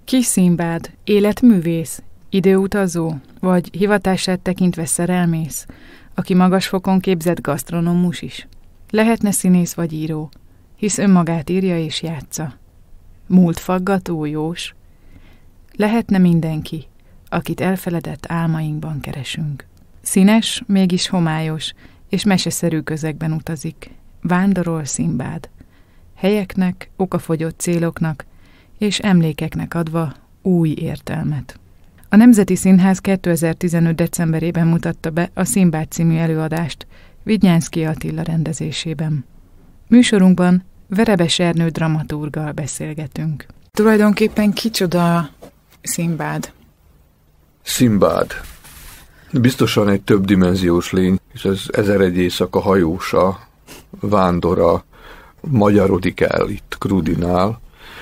Ki Szimbád? Életművész? Időutazó? Vagy hivatását tekintve szerelmész, aki magas fokon képzett gasztronómus is? Lehetne színész vagy író, hisz önmagát írja és játsza. Múltfaggató, jós? Lehetne mindenki, akit elfeledett álmainkban keresünk. Színes, mégis homályos, és meseszerű közegben utazik. Vándorol Szimbád. Helyeknek, okafogyott céloknak és emlékeknek adva új értelmet. A Nemzeti Színház 2015. decemberében mutatta be a Szimbád című előadást Vidnyánszky Attila rendezésében. Műsorunkban Verebes Ernő dramaturggal beszélgetünk. Tulajdonképpen kicsoda Szimbád? Szimbád biztosan egy többdimenziós lény, és ez 1001 éjszaka hajósa, vándora, magyarodik el itt Krudinál,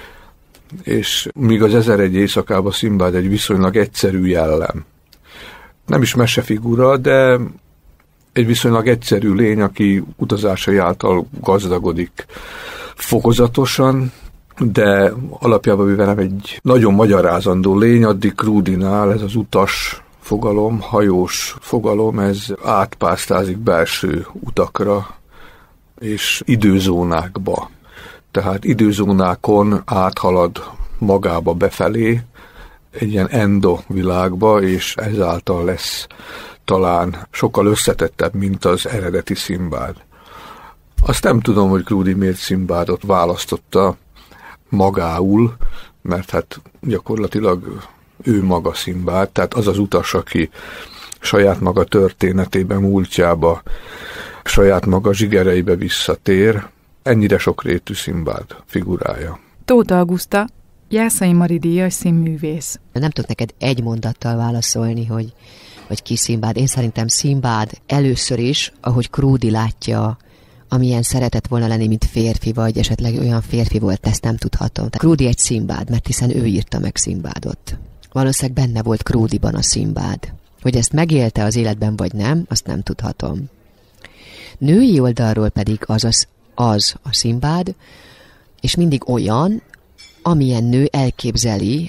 és míg az 1001 éjszakában Szimbád egy viszonylag egyszerű jellem. Nem is mesefigura, de egy viszonylag egyszerű lény, aki utazásai által gazdagodik fokozatosan, de alapjában mivel nem egy nagyon magyarázandó lény, addig Krudinál ez az utas fogalom, hajós fogalom, ez átpásztázik belső utakra és időzónákba. Tehát időzónákon áthalad magába befelé, egy ilyen endovilágba, és ezáltal lesz talán sokkal összetettebb, mint az eredeti Szimbád. Azt nem tudom, hogy Krudi miért Szimbádot választotta magául, mert hát gyakorlatilag ő maga Szimbád, tehát az az utas, aki saját maga történetében, múltjába, saját maga zsigereibe visszatér, ennyire sokrétű Szimbád figurája. Tóth Auguszta, Jászai Mari díjas színművész. Nem tudok neked egy mondattal válaszolni, hogy ki Szimbád. Én szerintem Szimbád először is, ahogy Krudi látja, amilyen szeretett volna lenni, mint férfi, vagy esetleg olyan férfi volt, ezt nem tudhatom. Krudi egy Szimbád, mert hiszen ő írta meg Szimbádot. Valószínűleg benne volt Krudiban a Szimbád. Hogy ezt megélte az életben, vagy nem, azt nem tudhatom. Női oldalról pedig az a Szimbád, és mindig olyan, amilyen nő elképzeli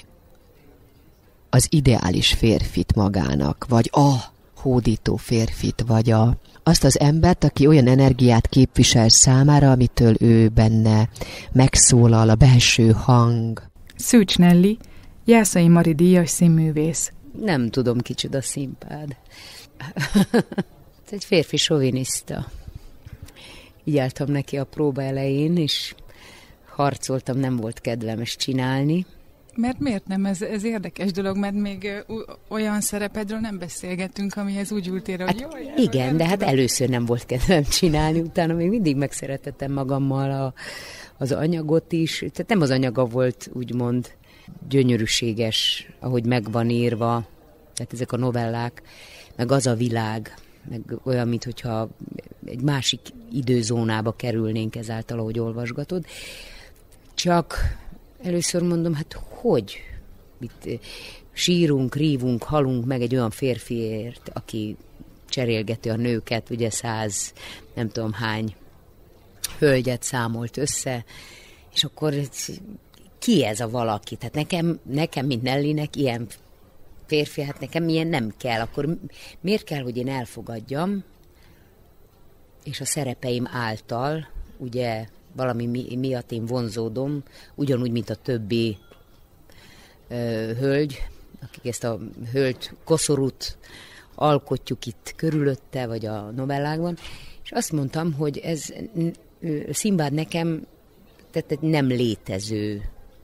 az ideális férfit magának, vagy a hódító férfit, vagy azt az embert, aki olyan energiát képvisel számára, amitől ő benne megszólal, a belső hang. Szűcs Nelly, Jászai Mari díjas színművész. Nem tudom, kicsoda Szimbád. Egy férfi soviniszta. Így álltam neki a próba elején, és harcoltam, nem volt kedvem ezt csinálni. Mert miért nem? Ez érdekes dolog, mert még olyan szerepedről nem beszélgettünk, amihez úgy ültél, hogy hát igen, de hát először nem volt kedvem csinálni, utána még mindig megszeretettem magammal az anyagot is. Tehát nem az anyaga volt úgymond gyönyörűséges, ahogy meg van írva, tehát ezek a novellák, meg az a világ, meg olyan, mintha egy másik időzónába kerülnénk ezáltal, ahogy olvasgatod. Csak először mondom, hát hogy? Itt sírunk, rívunk, halunk meg egy olyan férfiért, aki cserélgeti a nőket, ugye 100, nem tudom hány hölgyet számolt össze, és akkor ki ez a valaki? Tehát nekem mint Nellynek ilyen férfi, hát nekem ilyen nem kell. Akkor miért kell, hogy én elfogadjam, és a szerepeim által, ugye valami miatt én vonzódom, ugyanúgy, mint a többi hölgy, akik ezt a hölgy koszorút alkotjuk itt körülötte, vagy a novellákban, és azt mondtam, hogy ez Szimbád nekem tehát egy nem létező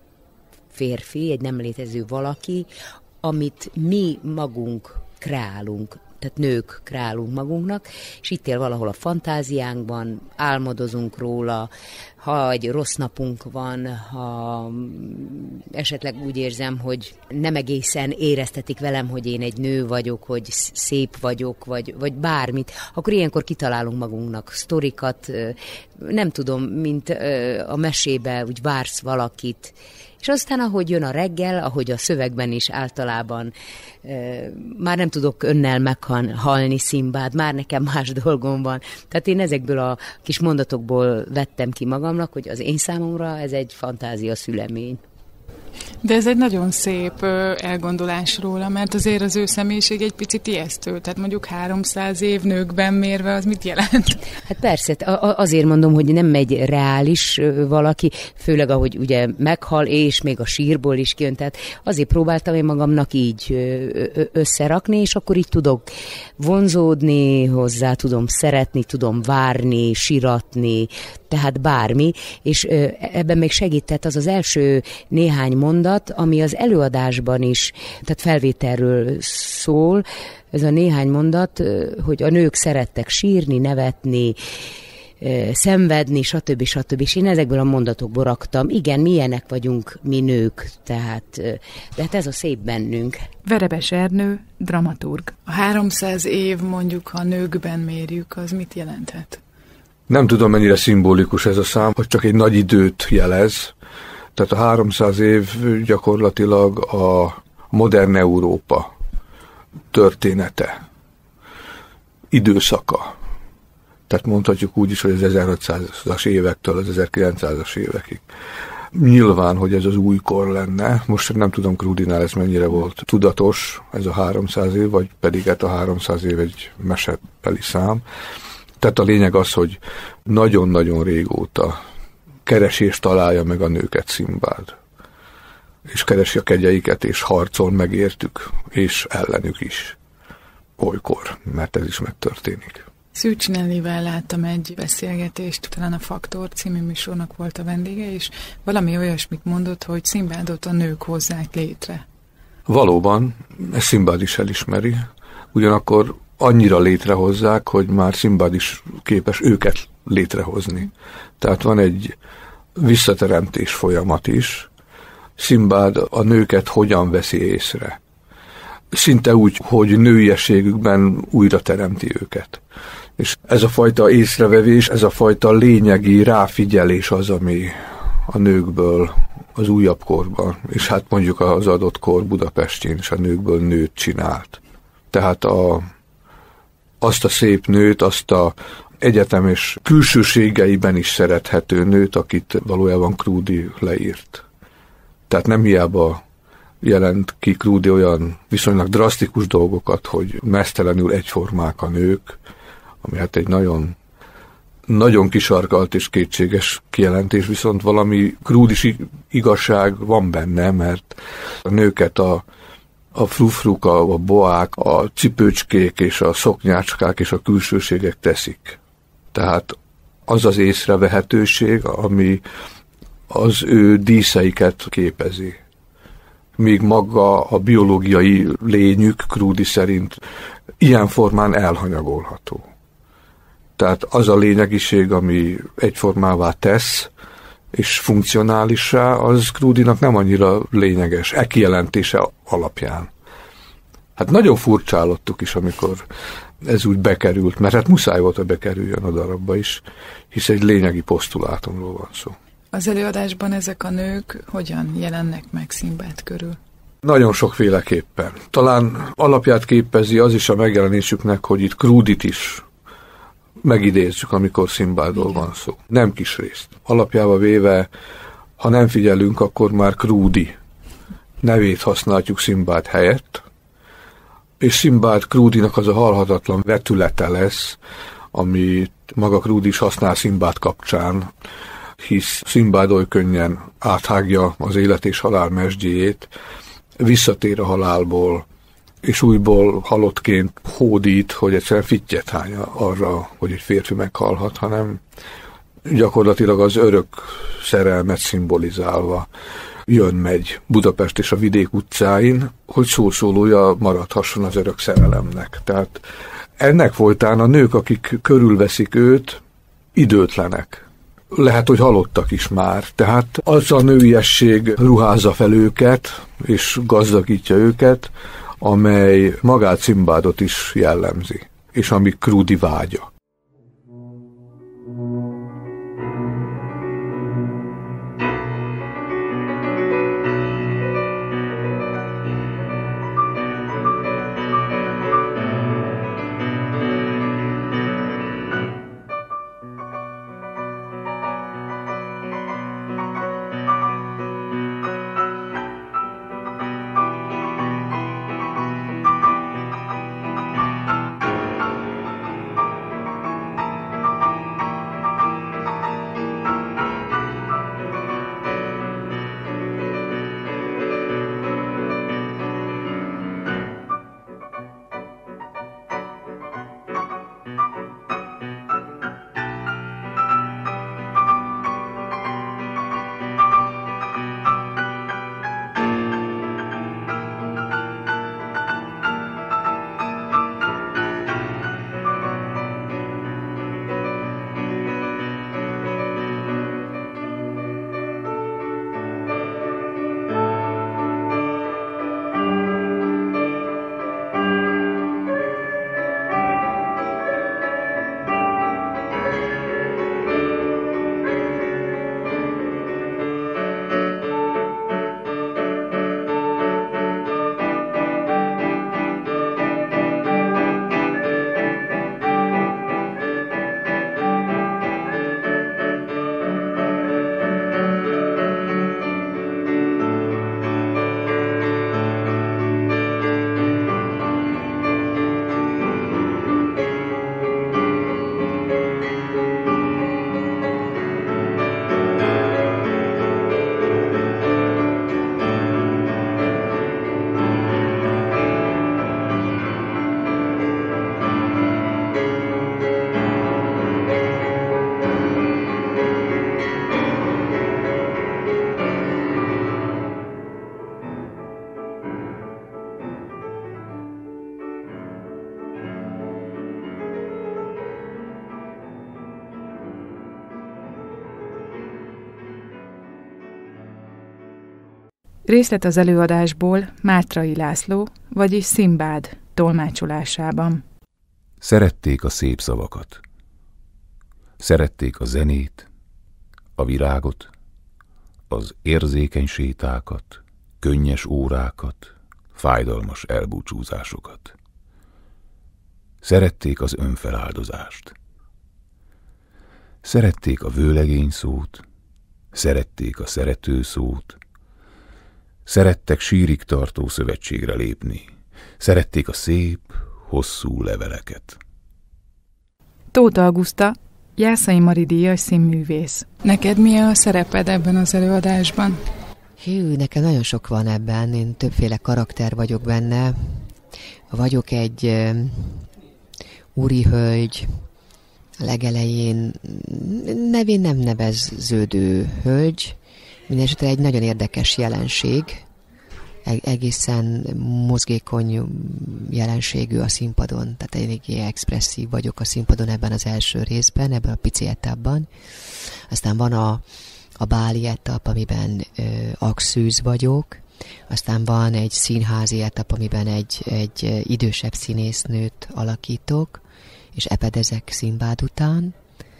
férfi, egy nem létező valaki, amit mi magunk kreálunk, tehát nők kreálunk magunknak, és itt él valahol a fantáziánkban, álmodozunk róla, ha egy rossz napunk van, ha esetleg úgy érzem, hogy nem egészen éreztetik velem, hogy én egy nő vagyok, hogy szép vagyok, vagy bármit, akkor ilyenkor kitalálunk magunknak sztorikat, nem tudom, mint a mesébe, úgy vársz valakit, és aztán, ahogy jön a reggel, ahogy a szövegben is általában már nem tudok önnel meghalni, Szimbád, már nekem más dolgom van. Tehát én ezekből a kis mondatokból vettem ki magamnak, hogy az én számomra ez egy fantázia szülemény. De ez egy nagyon szép elgondolás róla, mert azért az ő személyiség egy picit ijesztő. Tehát mondjuk 300 év nőkben mérve, az mit jelent? Hát persze, azért mondom, hogy nem egy reális valaki, főleg ahogy ugye meghal, és még a sírból is kijön. Tehát azért próbáltam én magamnak így összerakni, és akkor így tudok vonzódni hozzá, tudom szeretni, tudom várni, siratni, tehát bármi, és ebben még segített az első néhány mondat, ami az előadásban is, tehát felvételről szól, ez a néhány mondat, hogy a nők szerettek sírni, nevetni, szenvedni, stb. És én ezekből a mondatokból raktam. Igen, milyenek vagyunk mi nők, de hát ez a szép bennünk. Verebes Ernő, dramaturg. A 300 év mondjuk, ha nőkben mérjük, az mit jelenthet? Nem tudom, mennyire szimbolikus ez a szám, hogy csak egy nagy időt jelez. Tehát a 300 év gyakorlatilag a modern Európa története, időszaka. Tehát mondhatjuk úgy is, hogy az 1500-as évektől az 1900-as évekig. Nyilván, hogy ez az újkor lenne. Most nem tudom, Krudinál ez mennyire volt tudatos, ez a 300 év, vagy pedig hát a 300 év egy mesebeli szám. Tehát a lényeg az, hogy nagyon-nagyon régóta keresi és találja meg a nőket Szimbád. És keresi a kegyeiket, és harcol megértük, és ellenük is. Olykor, mert ez is megtörténik. Szűcs Nellivel láttam egy beszélgetést, talán a Faktor című műsornak volt a vendége, és valami olyasmit mondott, hogy Szimbádot a nők hozzák létre. Valóban, ezt Szimbád is elismeri, ugyanakkor annyira létrehozzák, hogy már Szimbád is képes őket létrehozni. Tehát van egy visszateremtés folyamat is. Szimbád a nőket hogyan veszi észre. Szinte úgy, hogy nőiességükben újra teremti őket. És ez a fajta észrevevés, ez a fajta lényegi ráfigyelés az, ami a nőkből az újabb korban, és hát mondjuk az adott kor Budapestjén is a nőkből nőt csinált. Tehát azt a szép nőt, azt a egyetemes külsőségeiben is szerethető nőt, akit valójában Krúdy leírt. Tehát nem hiába jelent ki Krúdy olyan viszonylag drasztikus dolgokat, hogy meztelenül egyformák a nők, ami hát egy nagyon, nagyon kisarkalt és kétséges kijelentés, viszont valami krúdis igazság van benne, mert a nőket a frufruk, a boák, a cipőcskék és a szoknyácskák és a külsőségek teszik. Tehát az az észrevehetőség, ami az ő díszeiket képezi. Míg maga a biológiai lényük Krúdy szerint ilyen formán elhanyagolható. Tehát az a lényegiség, ami egyformává tesz, és funkcionálissá, az Krúdynak nem annyira lényeges, kijelentése alapján. Hát nagyon furcsálottuk is, amikor ez úgy bekerült, mert hát muszáj volt, hogy bekerüljön a darabba is, hisz egy lényegi posztulátumról van szó. Az előadásban ezek a nők hogyan jelennek meg Szimbád körül? Nagyon sokféleképpen. Talán alapját képezi az is a megjelenésüknek, hogy itt Krúdyt is megidézzük, amikor Szimbádról van szó. Nem kis részt. Alapjába véve, ha nem figyelünk, akkor már Krúdy nevét használjuk Szimbád helyett, és Szimbád Krúdynak az a halhatatlan vetülete lesz, amit maga Krúdy is használ Szimbád kapcsán, hisz Szimbád oly könnyen áthágja az élet és halál mesdjéjét, visszatér a halálból, és újból halottként hódít, hogy egyszerűen fittyet hány arra, hogy egy férfi meghalhat, hanem gyakorlatilag az örök szerelmet szimbolizálva jön-megy Budapest és a vidék utcáin, hogy szószólója maradhasson az örök szerelemnek. Tehát ennek folytán a nők, akik körülveszik őt, időtlenek. Lehet, hogy halottak is már. Tehát az a nőiesség ruházza fel őket, és gazdagítja őket, amely magát Szimbádot is jellemzi, és ami Krúdy vágya. Részlet az előadásból Mátrai László, vagyis Szimbád tolmácsolásában. Szerették a szép szavakat. Szerették a zenét, a virágot, az érzékeny sétákat, könnyes órákat, fájdalmas elbúcsúzásokat. Szerették az önfeláldozást. Szerették a vőlegény szót, szerették a szerető szót, szerettek sírig tartó szövetségre lépni, szerették a szép, hosszú leveleket. Tóth Auguszta, Jászai Mari díjas színművész. Neked mi a szereped ebben az előadásban? Hű, nekem nagyon sok van ebben, én többféle karakter vagyok benne. Vagyok egy úri hölgy, legelején nevén nem neveződő hölgy, mindenesetre egy nagyon érdekes jelenség, egészen mozgékony jelenségű a színpadon, tehát eléggé expresszív vagyok a színpadon ebben az első részben, ebben a pici etapban. Aztán van a báli etap, amiben akszűz vagyok, aztán van egy színházi etap, amiben egy idősebb színésznőt alakítok, és epedezek Szimbád után.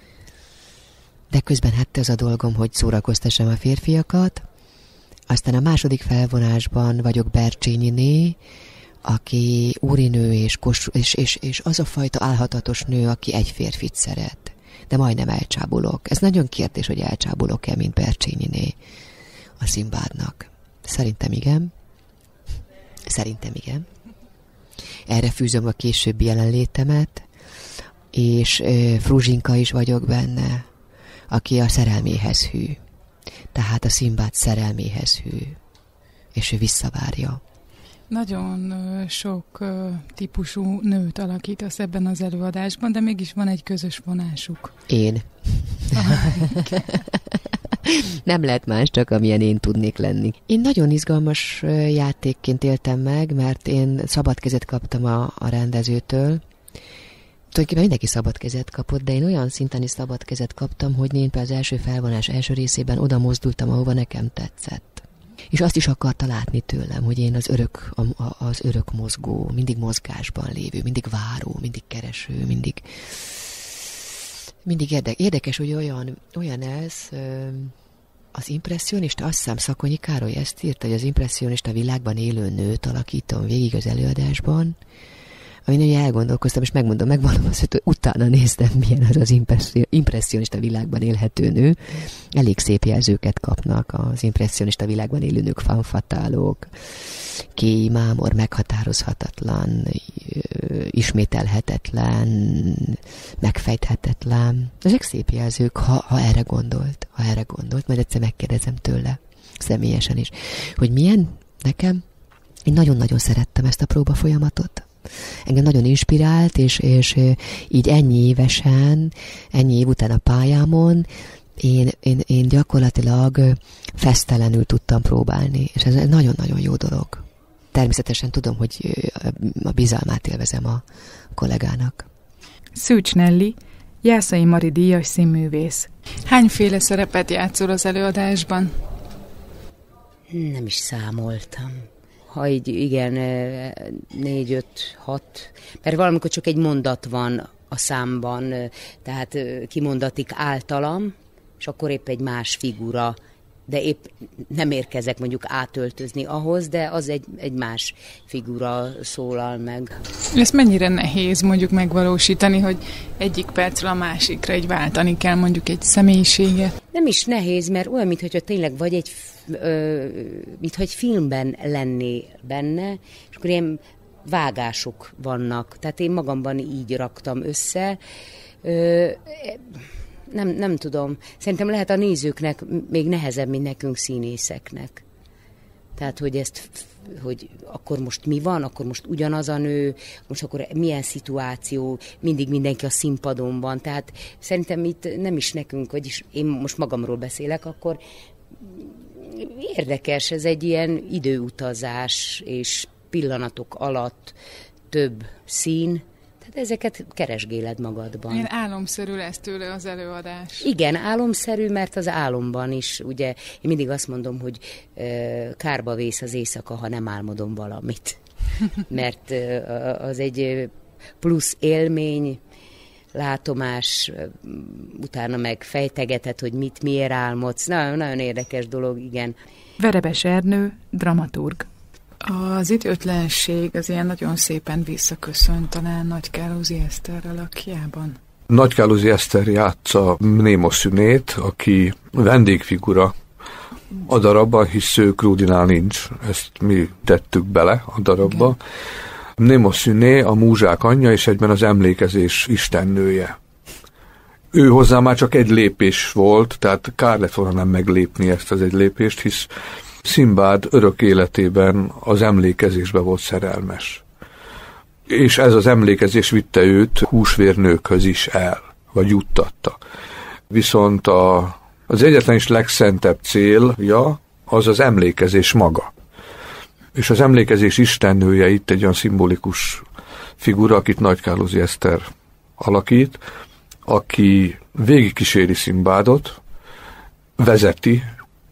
De közben hát az a dolgom, hogy szórakoztassam a férfiakat. Aztán a második felvonásban vagyok Bercsényiné, aki úrinő és az a fajta álhatatos nő, aki egy férfit szeret. De majdnem elcsábulok. Ez nagyon kérdés, hogy elcsábulok-e, mint Bercsényiné a Szimbádnak. Szerintem igen. Szerintem igen. Erre fűzöm a későbbi jelenlétemet, és Fruzsinka is vagyok benne, aki a szerelméhez hű. Tehát a Szimbád szerelméhez hű, és ő visszavárja. Nagyon sok típusú nőt alakítasz ebben az előadásban, de mégis van egy közös vonásuk. Én. Nem lehet más, csak amilyen én tudnék lenni. Én nagyon izgalmas játékként éltem meg, mert én szabad kezet kaptam a rendezőtől. Tulajdonképpen mindenki szabad kezet kapott, de én olyan szinten is szabad kezet kaptam, hogy én az első felvonás első részében oda mozdultam, ahova nekem tetszett. És azt is akarta látni tőlem, hogy én az örök mozgó, mindig mozgásban lévő, mindig váró, mindig kereső, mindig érdekes, hogy olyan ez az impresszionista, azt hiszem Szakonyi Károly ezt írta, hogy az impresszionista világban élő nőt alakítom végig az előadásban, amin ugye elgondolkoztam, és megmondom azt, hogy utána néztem, milyen az impresszionista világban élhető nő. Elég szép jelzőket kapnak az impresszionista világban élő nők, fanfatálók, kéj, mámor, meghatározhatatlan, ismételhetetlen, megfejthetetlen. Ezek szép jelzők, ha erre gondolt, majd egyszer megkérdezem tőle, személyesen is, hogy milyen nekem. Én nagyon-nagyon szerettem ezt a próba folyamatot. Engem nagyon inspirált, és így ennyi év után a pályámon én gyakorlatilag fesztelenül tudtam próbálni, és ez nagyon-nagyon jó dolog. Természetesen tudom, hogy a bizalmát élvezem a kollégának. Szűcs Nelly, Jászai Mari díjas színművész. Hányféle szerepet játszol az előadásban? Nem is számoltam. Ha így igen, 4, 5, 6, mert valamikor csak egy mondat van a számban, tehát kimondatik általam, és akkor épp egy más figura, de épp nem érkezek mondjuk átöltözni ahhoz, de az egy más figura szólal meg. Ez mennyire nehéz mondjuk megvalósítani, hogy egyik percről a másikra így váltani kell mondjuk egy személyiséget? Nem is nehéz, mert olyan, mintha tényleg vagy mintha egy filmben lenné benne, és akkor ilyen vágások vannak. Tehát én magamban így raktam össze. Nem tudom. Szerintem lehet a nézőknek még nehezebb, mint nekünk színészeknek. Tehát, hogy akkor most mi van, akkor most ugyanaz a nő, most akkor milyen szituáció, mindig mindenki a színpadon van. Tehát szerintem itt nem is nekünk, vagyis én most magamról beszélek, akkor érdekes, ez egy ilyen időutazás, és pillanatok alatt több szín. Hát ezeket keresgéled magadban. Ilyen álomszerű lesz tőle az előadás. Igen, álomszerű, mert az álomban is, ugye, én mindig azt mondom, hogy kárba vész az éjszaka, ha nem álmodom valamit. Mert az egy plusz élmény, látomás, utána meg fejtegeted, hogy miért álmodsz. Nagyon érdekes dolog, igen. Verebes Ernő, dramaturg. Az időtlenség az ilyen nagyon szépen visszaköszön talán Nagykálózi Eszter alakjában. Nagykálózi Eszter játsza Mnémoszünét, aki vendégfigura a darabban, hisz ő Krudinál nincs. Ezt mi tettük bele a darabba. Mnémoszüné a múzsák anyja, és egyben az emlékezés istennője. Ő hozzá már csak egy lépés volt, tehát kár lett volna nem meglépni ezt az egy lépést, hisz Szimbád örök életében az emlékezésbe volt szerelmes. És ez az emlékezés vitte őt húsvérnőkhöz is el, vagy juttatta. Viszont az egyetlen és legszentebb célja az az emlékezés maga. És az emlékezés istennője itt egy olyan szimbolikus figura, akit Nagykálózi Eszter alakít, aki végigkíséri Szimbádot, vezeti,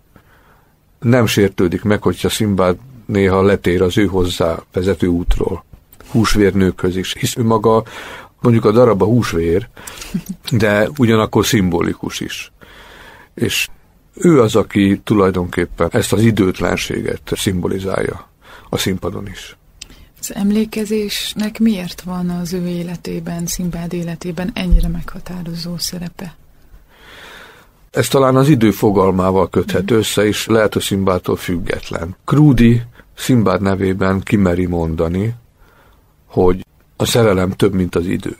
nem sértődik meg, hogyha Szimbád néha letér az ő hozzá vezető útról, húsvérnőkhöz is, hisz ő maga, mondjuk a darab a húsvér, de ugyanakkor szimbolikus is. És ő az, aki tulajdonképpen ezt az időtlenséget szimbolizálja a színpadon is. Az emlékezésnek miért van az ő életében, Szimbád életében ennyire meghatározó szerepe? Ez talán az idő fogalmával köthető össze, és lehet, hogy Szimbádtól független. Krúdi Szimbád nevében kimeri mondani, hogy a szerelem több, mint az idő.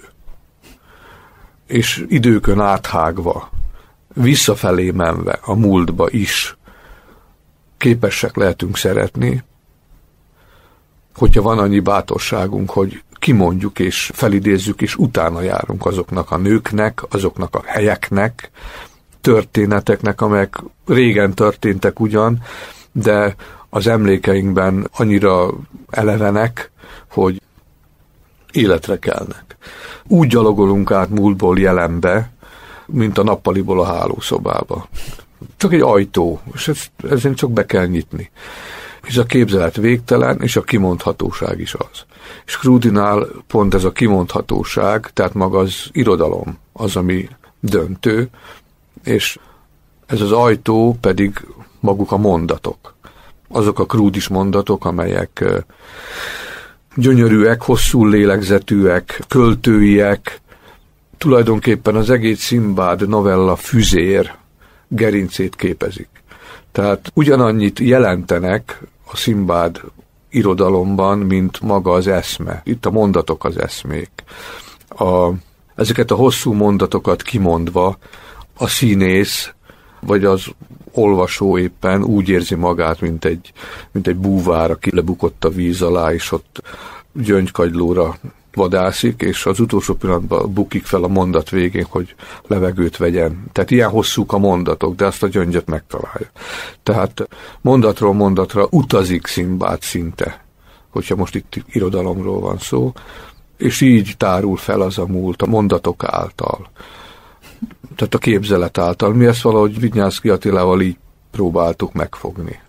És időkön áthágva, visszafelé menve, a múltba is képesek lehetünk szeretni, hogyha van annyi bátorságunk, hogy kimondjuk és felidézzük, és utána járunk azoknak a nőknek, azoknak a helyeknek, történeteknek, amelyek régen történtek ugyan, de az emlékeinkben annyira elevenek, hogy életre kelnek. Úgy gyalogolunk át múltból jelenbe, mint a nappaliból a hálószobába. Csak egy ajtó, és ezen csak be kell nyitni. És a képzelet végtelen, és a kimondhatóság is az. És Krudinál pont ez a kimondhatóság, tehát maga az irodalom az, ami döntő, és ez az ajtó pedig maguk a mondatok. Azok a krúdis mondatok, amelyek gyönyörűek, hosszú lélegzetűek, költőiek, tulajdonképpen az egész Szimbád novella füzér gerincét képezik. Tehát ugyanannyit jelentenek a Szimbád irodalomban, mint maga az eszme. Itt a mondatok az eszmék. Ezeket a hosszú mondatokat kimondva a színész, vagy az olvasó éppen úgy érzi magát, mint egy búvár, aki lebukott a víz alá, és ott gyöngykagylóra vadászik, és az utolsó pillanatban bukik fel a mondat végén, hogy levegőt vegyen. Tehát ilyen hosszúk a mondatok, de azt a gyöngyöt megtalálja. Tehát mondatról mondatra utazik Szimbád szinte, hogyha most itt irodalomról van szó, és így tárul fel az a múlt a mondatok által. Tehát a képzelet által. Mi ezt valahogy Vidnyánszky Attilával így próbáltuk megfogni.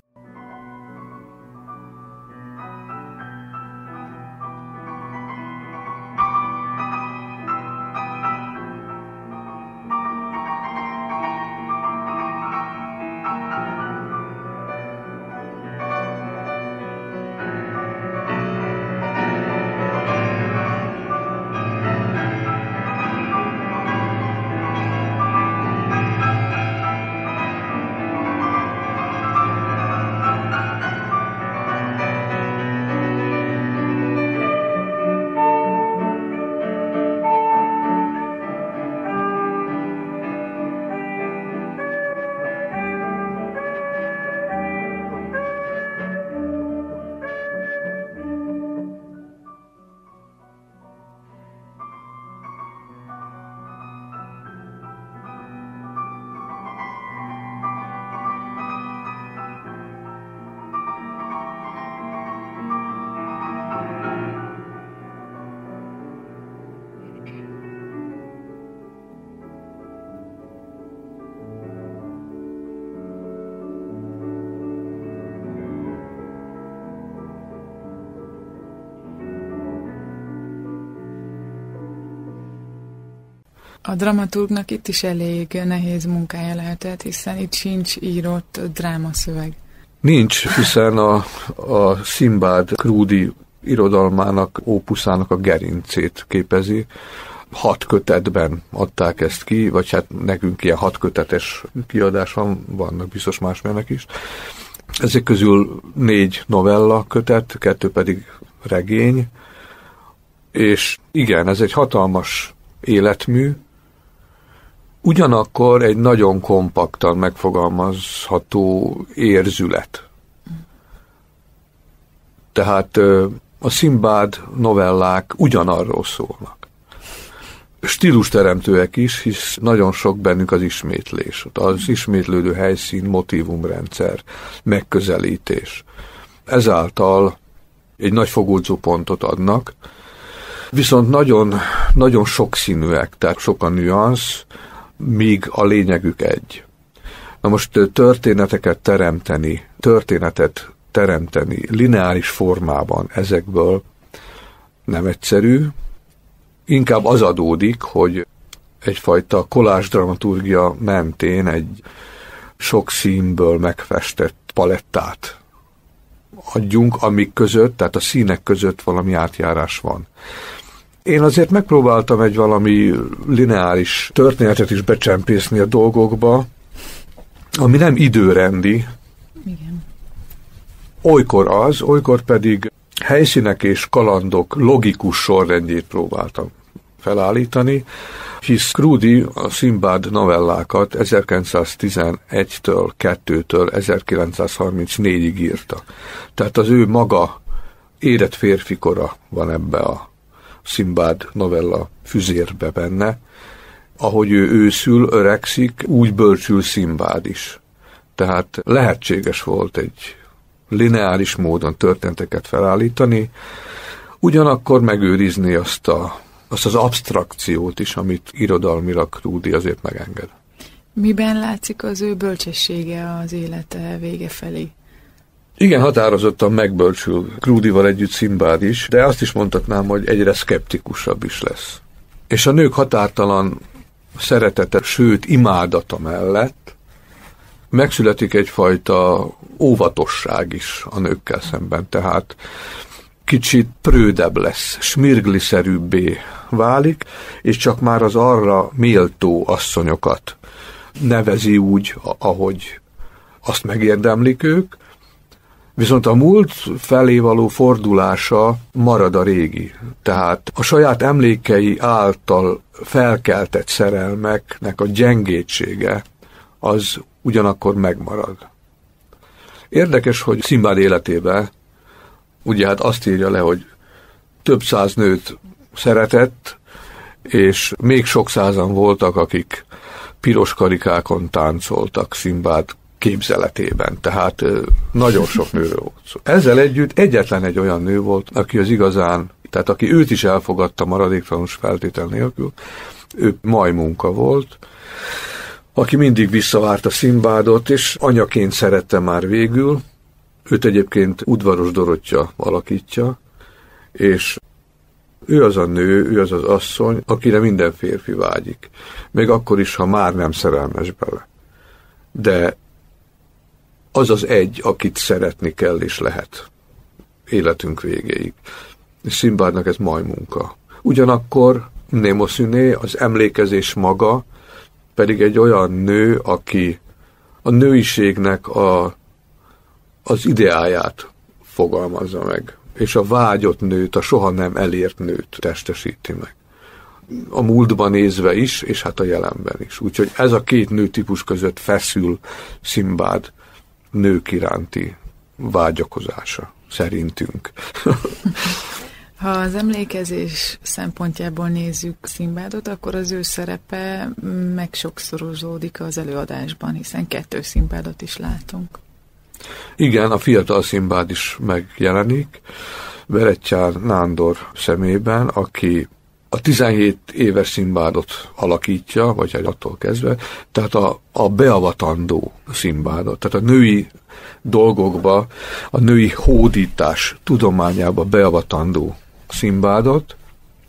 A dramaturgnak itt is elég nehéz munkája lehetett, hiszen itt sincs írott drámaszöveg. Nincs, hiszen a Szimbád krúdi irodalmának, ópuszának a gerincét képezi. 6 kötetben adták ezt ki, vagy hát nekünk ilyen 6 kötetes kiadás vannak biztos másmilyenek is. Ezek közül 4 novella kötet, 2 pedig regény, és igen, ez egy hatalmas életmű, ugyanakkor egy nagyon kompaktan megfogalmazható érzület. Tehát a Szimbád novellák ugyanarról szólnak. Stílusteremtőek is, hisz nagyon sok bennük az ismétlés, az ismétlődő helyszín, motívumrendszer, megközelítés. Ezáltal egy nagy fogódzópontot adnak, viszont nagyon, nagyon sokszínűek, tehát sok a nüansz, míg a lényegük egy. Na most történetet teremteni lineáris formában ezekből nem egyszerű. Inkább az adódik, hogy egyfajta kolázs dramaturgia mentén egy sok színből megfestett palettát adjunk, amik között, tehát a színek között valami átjárás van. Én azért megpróbáltam egy valami lineáris történetet is becsempészni a dolgokba, ami nem időrendi. Igen. Olykor pedig helyszínek és kalandok logikus sorrendjét próbáltam felállítani, hisz Crudi a Szimbád novellákat 1911-től, 2-től 1934-ig írta. Tehát az ő maga érett férfikora van ebbe a Szimbád novella füzérbe benne. Ahogy ő őszül, öregszik, úgy bölcsül Szimbád is. Tehát lehetséges volt egy lineáris módon történeteket felállítani, ugyanakkor megőrizni azt az absztrakciót is, amit irodalmilag Crudi azért megenged. Miben látszik az ő bölcsessége az élete vége felé? Igen, határozottan megbölcsül Crudival együtt Szimbád is, de azt is mondhatnám, hogy egyre szkeptikusabb is lesz. És a nők határtalan szeretete, sőt imádata mellett megszületik egyfajta óvatosság is a nőkkel szemben, tehát kicsit prődebb lesz, smirgliszerűbbé válik, és csak már az arra méltó asszonyokat nevezi úgy, ahogy azt megérdemlik ők, viszont a múlt felé való fordulása marad a régi. Tehát a saját emlékei által felkeltett szerelmeknek a gyengétsége az ugyanakkor megmarad. Érdekes, hogy Szimbád életében ugye hát azt írja le, hogy több száz nőt szeretett, és még sok százan voltak, akik piros karikákon táncoltak Szimbád képzeletében, tehát nagyon sok nőről volt szó. Ezzel együtt egyetlen egy olyan nő volt, aki az igazán, tehát aki őt is elfogadta maradéktalanul feltétel nélkül, ő Majmunka volt, aki mindig visszavárta Szimbádot, és anyaként szerette már végül, őt egyébként Udvaros Dorottya alakítja, és ő az a nő, ő az az asszony, akire minden férfi vágyik. Még akkor is, ha már nem szerelmes bele. De az az egy, akit szeretni kell és lehet életünk végéig. És Szimbádnak ez Majmunka. Ugyanakkor Mnemosyné, az emlékezés maga, pedig egy olyan nő, aki a nőiségnek az ideáját fogalmazza meg, és a vágyott nőt, a soha nem elért nőt testesíti meg. A múltban nézve is, és hát a jelenben is. Úgyhogy ez a két nőtípus között feszül Szimbád nők iránti vágyakozása, szerintünk. Ha az emlékezés szempontjából nézzük Szimbádot, akkor az ő szerepe megsokszorozódik az előadásban, hiszen 2 Szimbádot is látunk. Igen, a fiatal Szimbád is megjelenik, Verettyár Nándor szemében, aki a 17 éves Szimbádot alakítja, vagy attól kezdve, tehát a beavatandó Szimbádot, tehát a női dolgokba, a női hódítás tudományába beavatandó Szimbádot,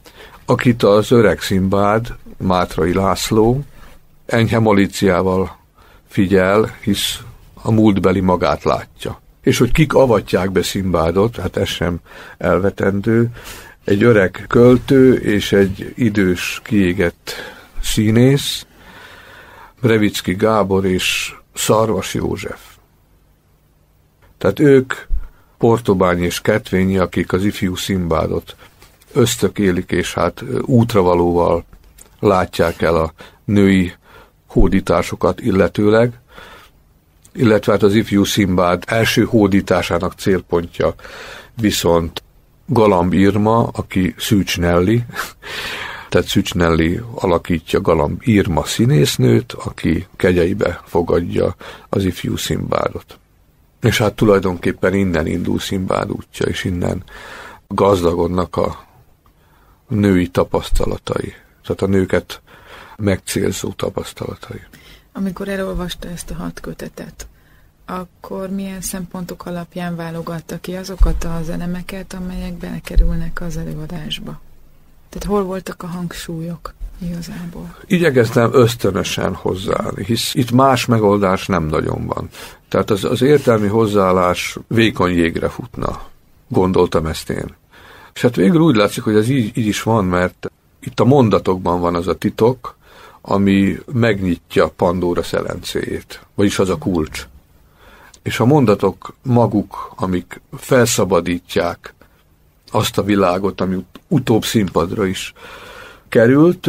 akit az öreg Szimbád, Mátrai László enyhe malíciával figyel, hisz a múltbeli magát látja. És hogy kik avatják be Szimbádot, hát ez sem elvetendő, egy öreg költő és egy idős kiégett színész, Brevicki Gábor és Szarvas József. Tehát ők, Portobány és Ketvényi, akik az ifjú Szimbádot ösztökélik, és hát útravalóval látják el a női hódításokat illetőleg, illetve hát az ifjú Szimbád első hódításának célpontja viszont Galamb Irma, aki Szűcs Nelly, tehát Szűcs Nelly alakítja Galamb Irma színésznőt, aki kegyeibe fogadja az ifjú Szimbádot. És hát tulajdonképpen innen indul Szimbád útja, és innen gazdagodnak a női tapasztalatai, tehát a nőket megcélzó tapasztalatai. Amikor elolvasta ezt a 6 kötetet, akkor milyen szempontok alapján válogatta ki azokat az elemeket, amelyek belekerülnek az előadásba? Tehát hol voltak a hangsúlyok igazából? Igyekeztem ösztönösen hozzáállni, hisz itt más megoldás nem nagyon van. Tehát az értelmi hozzáállás vékony jégre futna. Gondoltam ezt én. És hát végül úgy látszik, hogy ez így is van, mert itt a mondatokban van az a titok, ami megnyitja Pandóra szelencéjét, vagyis az a kulcs. És a mondatok maguk, amik felszabadítják azt a világot, ami utóbb színpadra is került.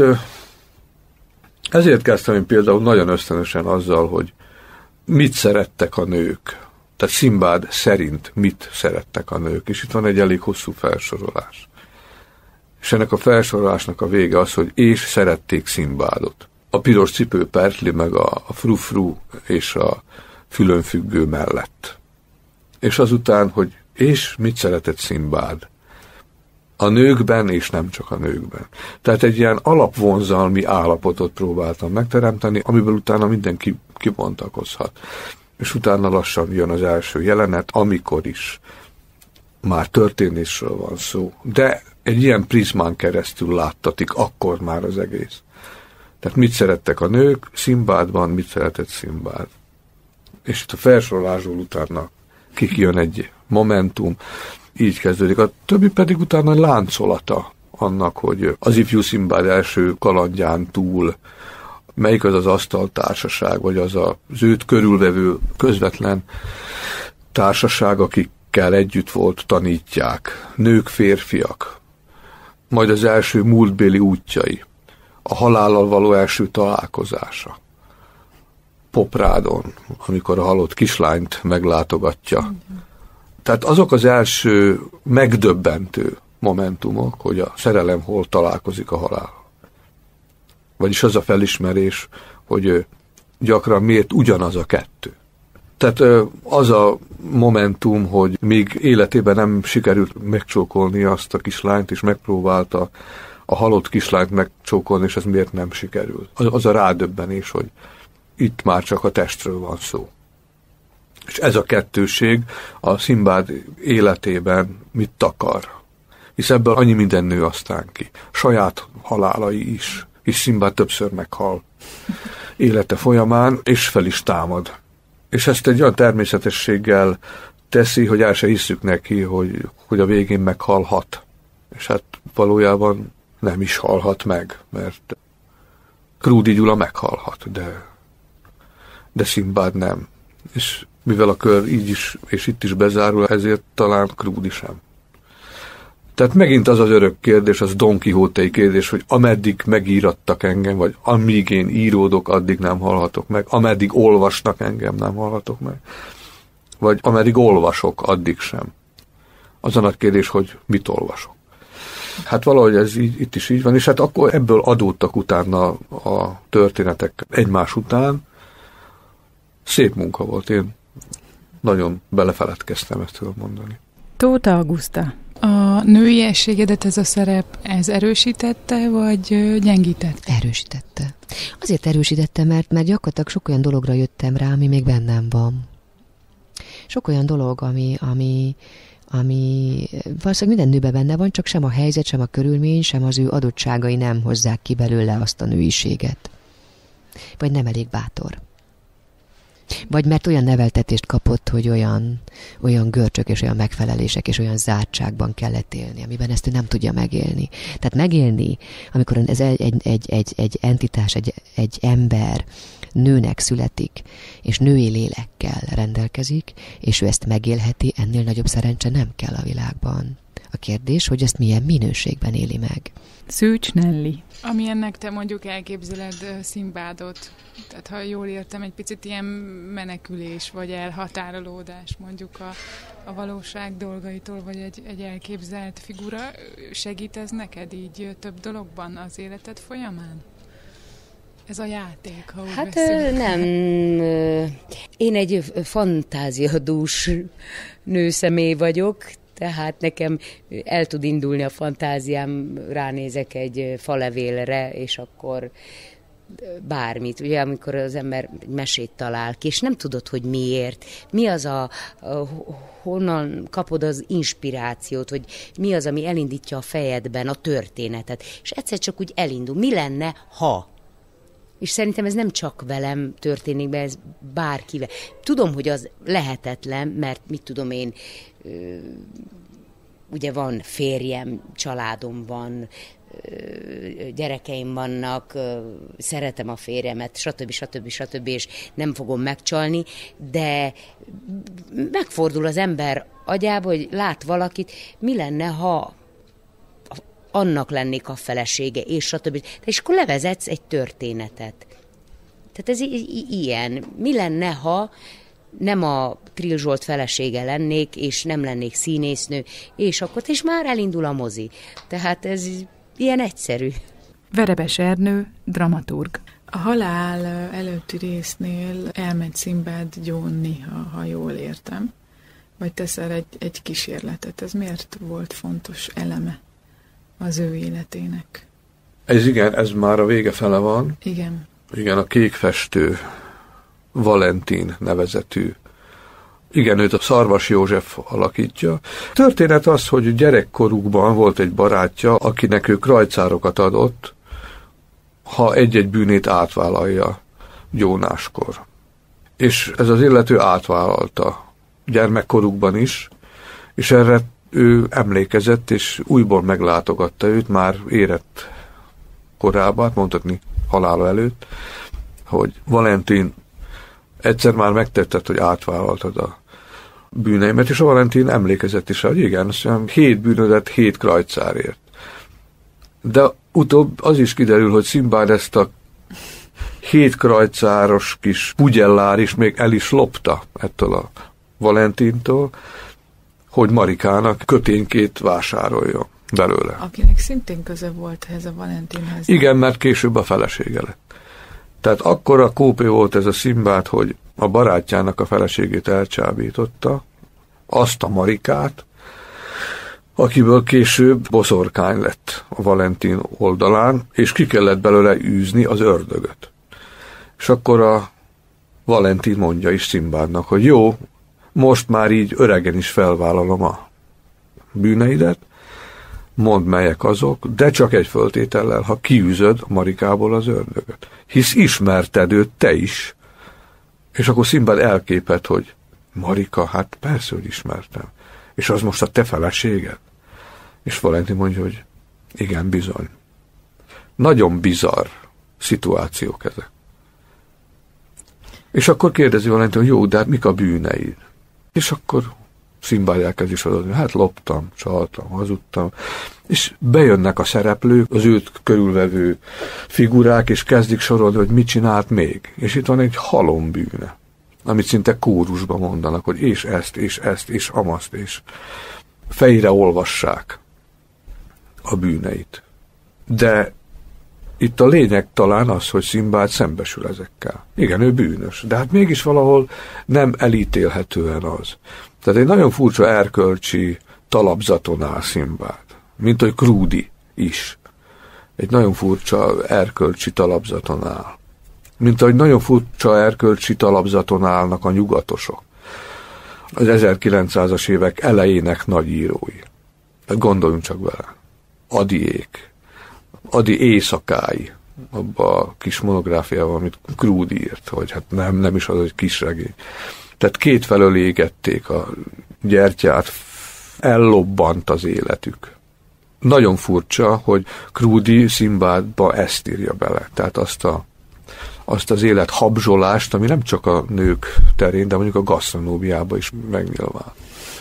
Ezért kezdtem én például nagyon ösztönösen azzal, hogy mit szerettek a nők. Tehát Szimbád szerint mit szerettek a nők. És itt van egy elég hosszú felsorolás. És ennek a felsorolásnak a vége az, hogy és szerették Szimbádot. A piros cipő pertli meg a frufru és a fülönfüggő mellett. És azután, hogy és mit szeretett Szimbád? A nőkben, és nem csak a nőkben. Tehát egy ilyen alapvonzalmi állapotot próbáltam megteremteni, amiből utána mindenki kibontakozhat. És utána lassan jön az első jelenet, amikor is már történésről van szó. De egy ilyen prizmán keresztül láttatik akkor már az egész. Tehát mit szerettek a nők Szimbádban, mit szeretett Szimbád. És itt a felsorolásból utána kijön egy momentum, így kezdődik. A többi pedig utána láncolata annak, hogy az ifjú Szimbád első kalandján túl melyik az az asztaltársaság, vagy az őt körülvevő közvetlen társaság, akikkel együtt volt, tanítják. Nők, férfiak. Majd az első múltbéli útjai. A halállal való első találkozása. Poprádon, amikor a halott kislányt meglátogatja. Tehát azok az első megdöbbentő momentumok, hogy a szerelem hol találkozik a halál. Vagyis az a felismerés, hogy gyakran miért ugyanaz a kettő. Tehát az a momentum, hogy még életében nem sikerült megcsókolni azt a kislányt, és megpróbálta a halott kislányt megcsókolni, és ez miért nem sikerült. Az a rádöbbenés, hogy itt már csak a testről van szó. És ez a kettőség a Szimbád életében mit takar? Hisz ebből annyi minden nő aztán ki. Saját halálai is. És Szimbád többször meghal élete folyamán, és fel is támad. És ezt egy olyan természetességgel teszi, hogy el se hisszük neki, hogy a végén meghalhat. És hát valójában nem is halhat meg, mert Krúdy Gyula meghalhat, de Szimbád nem. És mivel a kör így is, és itt is bezárul, ezért talán Krúdy sem. Tehát megint az örök kérdés, az Don Quixote-i kérdés, hogy ameddig megírattak engem, vagy amíg én íródok, addig nem hallhatok meg, ameddig olvasnak engem, nem hallhatok meg, vagy ameddig olvasok, addig sem. Az a nagy kérdés, hogy mit olvasok. Hát valahogy ez itt is így van, és hát akkor ebből adódtak utána a történetek egymás után. Szép munka volt, én nagyon belefeledkeztem, ezt tudom mondani. Tóth Auguszta, a nőiességedet ez a szerep, ez erősítette, vagy gyengítette? Erősítette. Azért erősítette, mert gyakorlatilag sok olyan dologra jöttem rá, ami még bennem van. Sok olyan dolog, ami ami valószínűleg minden nőben benne van, csak sem a helyzet, sem a körülmény, sem az ő adottságai nem hozzák ki belőle azt a nőiséget. Vagy nem elég bátor. Vagy mert olyan neveltetést kapott, hogy olyan görcsök és olyan megfelelések és olyan zártságban kellett élni, amiben ezt ő nem tudja megélni. Tehát megélni, amikor ez egy entitás, egy ember nőnek születik, és női lélekkel rendelkezik, és ő ezt megélheti, ennél nagyobb szerencse nem kell a világban. A kérdés, hogy ezt milyen minőségben éli meg. Szűcs Nelly. Amilyennek te mondjuk elképzeled Szimbádot, tehát ha jól értem, egy picit ilyen menekülés, vagy elhatárolódás mondjuk a valóság dolgaitól, vagy egy elképzelt figura, segít ez neked így több dologban az életed folyamán? Ez a játék, ha úgy beszélünk. Nem. Én egy fantáziadús nőszemély vagyok, tehát nekem el tud indulni a fantáziám, ránézek egy falevélre, és akkor bármit. Ugye, amikor az ember egy mesét talál ki, és nem tudod, hogy miért, mi az honnan kapod az inspirációt, hogy mi az, ami elindítja a fejedben a történetet, és egyszer csak úgy elindul. Mi lenne, ha? És szerintem ez nem csak velem történik be, ez bárkivel. Tudom, hogy az lehetetlen, mert mit tudom én, ugye van férjem, családom van, gyerekeim vannak, szeretem a férjemet, stb. És nem fogom megcsalni, de megfordul az ember agyába, hogy lát valakit, mi lenne, ha annak lennék a felesége, és stb. És akkor levezetsz egy történetet. Tehát ez ilyen. Mi lenne, ha nem a Trill Zsolt felesége lennék, és nem lennék színésznő, és akkor is már elindul a mozi. Tehát ez ilyen egyszerű. Verebes Ernő, dramaturg. A halál előtti résznél elmegy Szimbád gyónni, ha jól értem, vagy teszel egy kísérletet. Ez miért volt fontos eleme az ő életének? Ez már a vége fele van. Igen. Igen, a kékfestő Valentin nevezetű. Igen, őt a Szarvas József alakítja. Történet az, hogy gyerekkorukban volt egy barátja, akinek ő krajcárokat adott, ha egy-egy bűnét átvállalja gyónáskor. És ez az illető átvállalta gyermekkorukban is, és erre ő emlékezett, és újból meglátogatta őt már érett korában, mondhatni halála előtt, hogy Valentin, egyszer már megtetted, hogy átvállaltad a bűneimet, és a Valentin emlékezett is, hogy igen, azt mondjam, 7 bűnödet 7 krajcárért. De utóbb az is kiderül, hogy Szimbád ezt a 7 krajcáros kis pugyellár is még el is lopta ettől a Valentintól, hogy Marikának köténykét vásároljon belőle. Akinek szintén köze volt ez a Valentinhez. Igen, mert később a felesége lett. Tehát akkora kópé volt ez a Szimbád, hogy a barátjának a feleségét elcsábította, azt a Marikát, akiből később boszorkány lett a Valentin oldalán, és ki kellett belőle űzni az ördögöt. És akkor a Valentin mondja is Szimbádnak, hogy jó, most már így öregen is felvállalom a bűneidet, mondd melyek azok, de csak egy föltétellel, ha kiűzöd a Marikából az ördögöt. Hisz ismerted őt te is. És akkor Szimbád elképett, hogy Marika, hát persze, hogy ismertem. És az most a te feleséged? És Valentin mondja, hogy igen, bizony. Nagyon bizarr szituációk ezek. És akkor kérdezi Valentin, hogy jó, de hát mik a bűneid? És akkor Szimbád elkezdi sorolni, hát loptam, csaltam, hazudtam, és bejönnek a szereplők, az őt körülvevő figurák, és kezdik sorolni, hogy mit csinált még. És itt van egy halombűne, amit szinte kórusban mondanak, hogy és ezt, és amaszt, és fejre olvassák a bűneit. De itt a lényeg talán az, hogy Szimbád szembesül ezekkel. Igen, ő bűnös, de hát mégis valahol nem elítélhetően az. Tehát egy nagyon furcsa erkölcsi talapzaton áll Szimbád, mint hogy Krúdi is. Egy nagyon furcsa erkölcsi talapzaton áll. Mint ahogy nagyon furcsa erkölcsi talapzaton állnak a nyugatosok. az 1900-as évek elejének nagy írói. Gondoljunk csak bele. Ady éjszakái, abba a kis monográfiával, amit Crudi írt, hogy hát nem is az, hogy kis regény. Tehát kétfelől égették a gyertyát, ellobbant az életük. Nagyon furcsa, hogy Crudi Szimbádba ezt írja bele. Tehát azt az élet habzsolást, ami nem csak a nők terén, de mondjuk a gasztronómiában is megnyilván.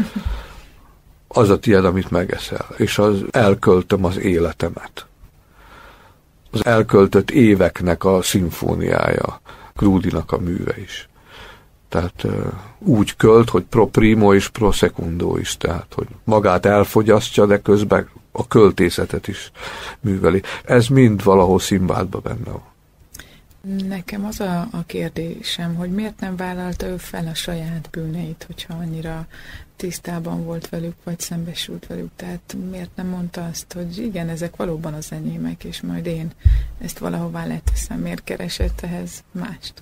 Az a tiéd, amit megeszel, és az elköltöm az életemet. Az elköltött éveknek a szimfóniája, Crudinak a műve is. Tehát úgy költ, hogy pro primo és pro secundo is, tehát hogy magát elfogyasztja, de közben a költészetet is műveli. Ez mind valahol Szimbádban benne van. Nekem az a kérdésem, hogy miért nem vállalta ő fel a saját bűneit, hogyha annyira tisztában volt velük, vagy szembesült velük. Tehát miért nem mondta azt, hogy igen, ezek valóban az enyémek, és majd én ezt valahová leteszem. Miért keresett ehhez mást?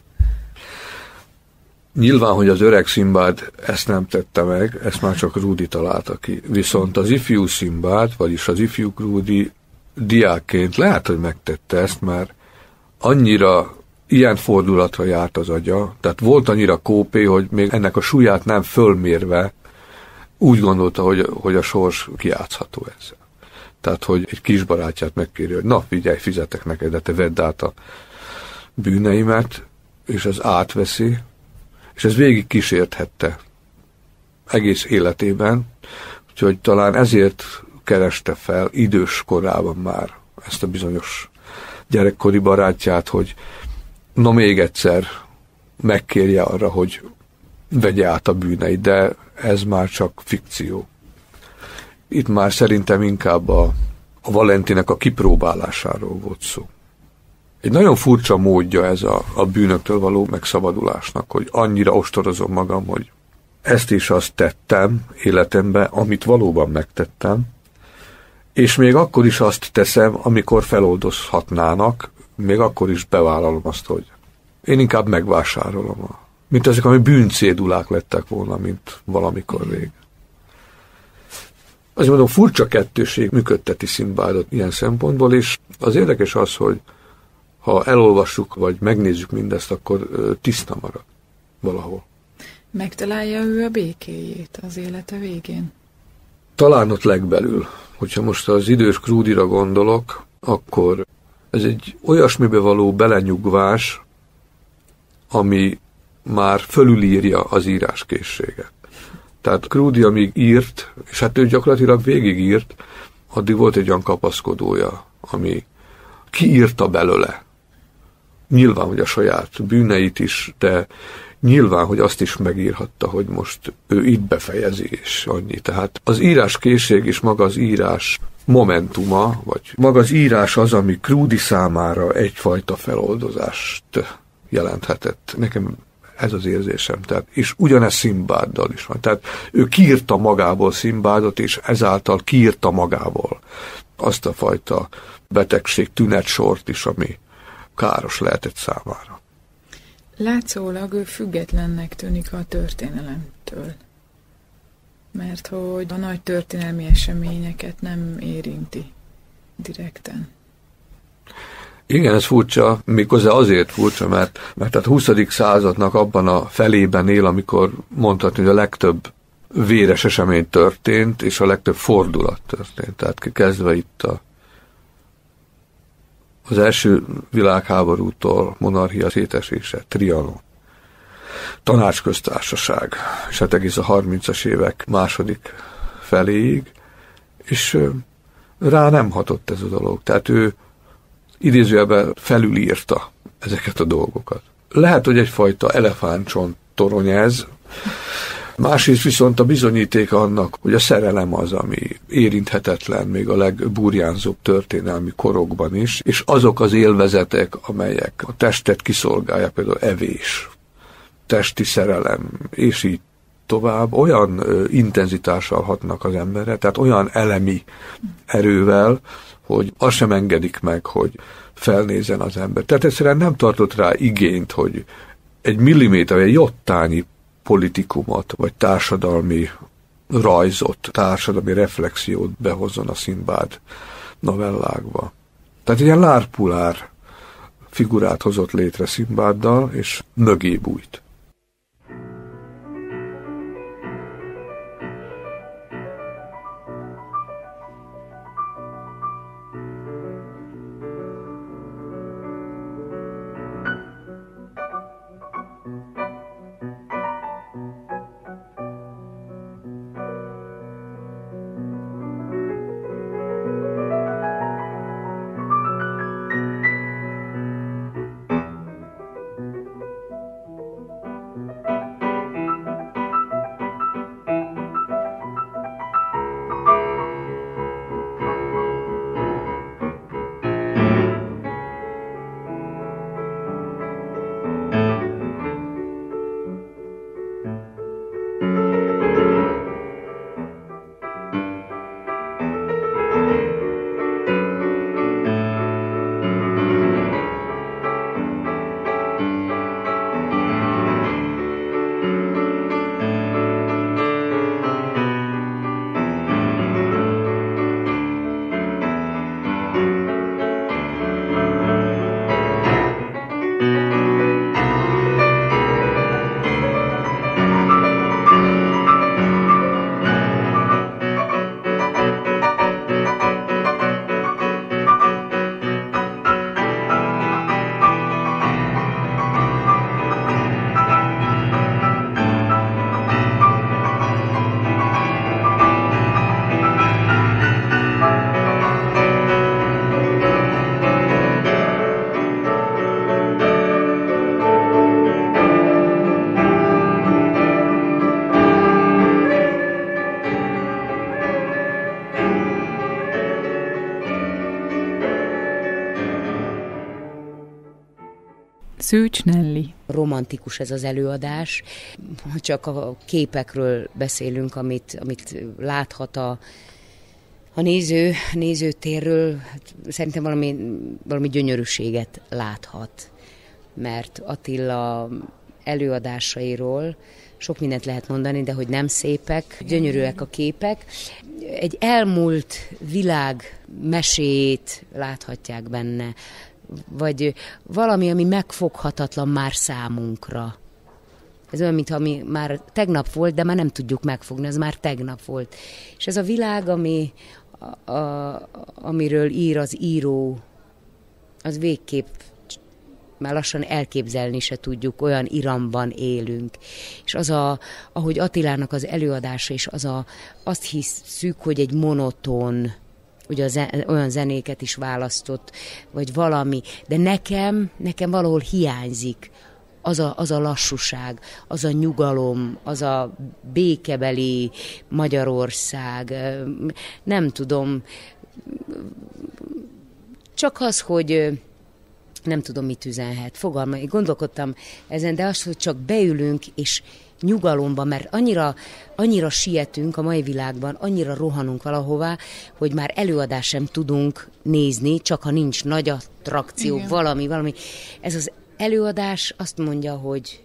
Nyilván, hogy az öreg Szimbád ezt nem tette meg, ezt már csak Crudi találta ki. Viszont az ifjú Szimbád, vagyis az ifjú Crudi diákként lehet, hogy megtette ezt, mert annyira ilyen fordulatra járt az agya, tehát volt annyira kópé, hogy még ennek a súlyát nem fölmérve úgy gondolta, hogy a sors kijátszható ezzel. Tehát, hogy egy kis barátját megkéri, hogy na, figyelj, fizetek neked, de te vedd át a bűneimet, és az átveszi, és ez végig kísérthette egész életében, úgyhogy talán ezért kereste fel idős korában már ezt a bizonyos gyerekkori barátját, hogy no még egyszer megkérje arra, hogy vegye át a bűneit, de ez már csak fikció. Itt már szerintem inkább a Valentinek a kipróbálásáról volt szó. Egy nagyon furcsa módja ez a bűnöktől való megszabadulásnak, hogy annyira ostorozom magam, hogy ezt és azt tettem életemben, amit valóban megtettem, és még akkor is azt teszem, amikor feloldozhatnának, még akkor is bevállalom azt, hogy én inkább megvásárolom. Mint ezek, ami bűncédulák lettek volna, mint valamikor rég. Azért mondom, furcsa kettőség működteti Szimbádot ilyen szempontból, és az érdekes az, hogy ha elolvassuk, vagy megnézzük mindezt, akkor tiszta marad valahol. Megtalálja ő a békéjét az élete végén? Talán ott legbelül. Hogyha most az idős Crudira gondolok, akkor ez egy olyasmibe való belenyugvás, ami már fölülírja az íráskészséget. Tehát Crudi, amíg írt, és hát ő gyakorlatilag végigírt, addig volt egy olyan kapaszkodója, ami kiírta belőle. Nyilván, hogy a saját bűneit is, de nyilván, hogy azt is megírhatta, hogy most ő itt befejezi, és annyi. Tehát az íráskészség és maga az írás momentuma, vagy maga az írás az, ami Crudi számára egyfajta feloldozást jelenthetett. Nekem ez az érzésem. Tehát, és ugyanez Szimbáddal is van. Tehát ő kiírta magából Szimbádot, és ezáltal kiírta magából azt a fajta betegség, tünetsort is, ami káros lehetett számára. Látszólag ő függetlennek tűnik a történelemtől. Mert hogy a nagy történelmi eseményeket nem érinti direkten. Igen, ez furcsa, méghozzá azért furcsa, mert a 20. századnak abban a felében él, amikor mondhatni, hogy a legtöbb véres esemény történt, és a legtöbb fordulat történt. Tehát kezdve itt az első világháborútól monarchia szétesése, Trianon, tanácsköztársaság, és hát egész a 30-as évek második feléig, és rá nem hatott ez a dolog. Tehát ő idézőjelben felülírta ezeket a dolgokat. Lehet, hogy egyfajta elefántcsont torony ez, másrészt viszont a bizonyíték annak, hogy a szerelem az, ami érinthetetlen még a legburjánzóbb történelmi korokban is, és azok az élvezetek, amelyek a testet kiszolgálják, például evés, testi szerelem, és így tovább, olyan intenzitással hatnak az emberre, tehát olyan elemi erővel, hogy azt sem engedik meg, hogy felnézzen az ember. Tehát egyszerűen nem tartott rá igényt, hogy egy milliméter, egy jottányi politikumot, vagy társadalmi rajzot, társadalmi reflexiót behozzon a Szimbád novellákba. Tehát ilyen lárpulár figurát hozott létre Szimbáddal, és mögé bújt. Szűcs Nelly. Romantikus ez az előadás. Ha csak a képekről beszélünk, amit láthat a nézőtérről, hát szerintem valami gyönyörűséget láthat. Mert Attila előadásairól sok mindent lehet mondani, de hogy nem szépek, gyönyörűek a képek. Egy elmúlt világ meséjét láthatják benne, vagy valami, ami megfoghatatlan már számunkra. Ez olyan, mintha ami már tegnap volt, de már nem tudjuk megfogni, ez már tegnap volt. És ez a világ, amiről ír az író, az végképp már lassan elképzelni se tudjuk, olyan iramban élünk. És ahogy Attilának az előadása is, azt hiszük, hogy egy monoton, ugye olyan zenéket is választott, vagy valami, de nekem valahol hiányzik az a lassúság, az a nyugalom, az a békebeli Magyarország, nem tudom, csak az, hogy nem tudom, mit üzenhet. Gondolkodtam ezen, de az, hogy csak beülünk, és nyugalomban, mert annyira sietünk a mai világban, annyira rohanunk valahová, hogy már előadást sem tudunk nézni, csak ha nincs nagy attrakció, igen. valami. Ez az előadás azt mondja, hogy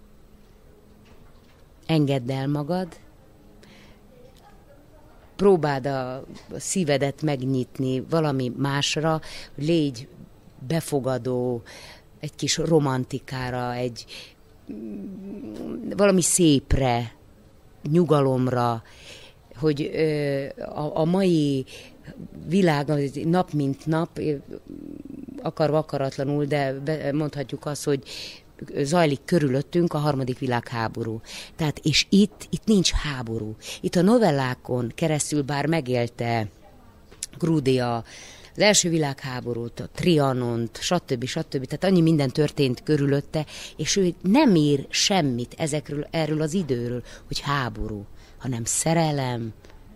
engedd el magad, próbáld a szívedet megnyitni valami másra, légy befogadó, egy kis romantikára, valami szépre, nyugalomra, hogy a mai világ nap mint nap, akarva akaratlanul, de mondhatjuk azt, hogy zajlik körülöttünk a harmadik világháború. Tehát, és itt nincs háború. Itt a novellákon keresztül, bár megélte Krúdy az első világháborút, a Trianont, stb. Tehát annyi minden történt körülötte, és ő nem ír semmit erről az időről, hogy háború, hanem szerelem,